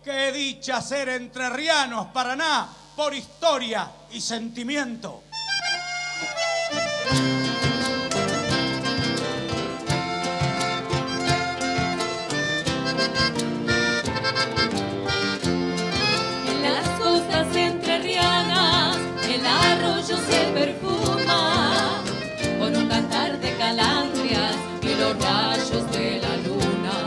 Qué dicha ser entrerrianos, Paraná, por historia y sentimiento. En las costas entrerrianas, el arroyo se perfuma con un cantar de calandrias y los rayos de la luna.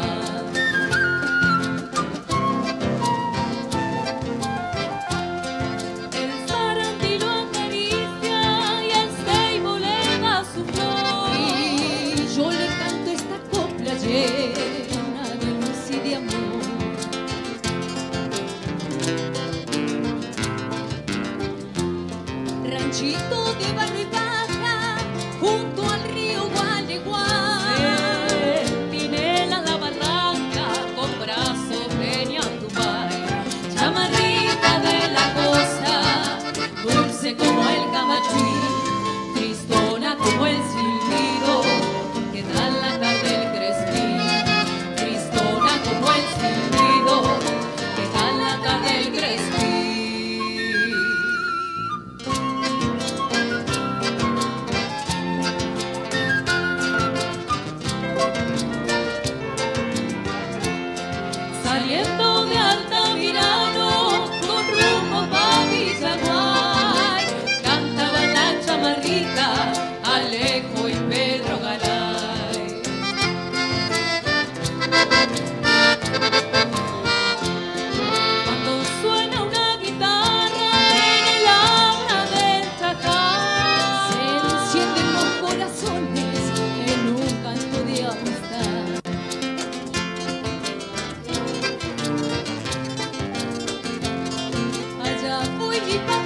El sarandí lo acaricia y el ceibo le da su flor. Y yo le canto esta copla llena de luz y de amor. Ranchito de barro y baja, junto al río Gualeguay. Centinela la barranca, con brazos venía a Dubái. Chamarrita de la costa, dulce como el camachuí, tristona como el silbido que da la tarde el crespín. Tristona como el silbido que da la tarde el crespín. Saliendo de Altamirano con rumbo pa' Villaguay, cantaban la chamarrita, Alejo y Pedro Garay. Cuando suena una guitarra en el abra del Chacán, se encienden los corazones en un canto de amistad. Allá voy mi papá.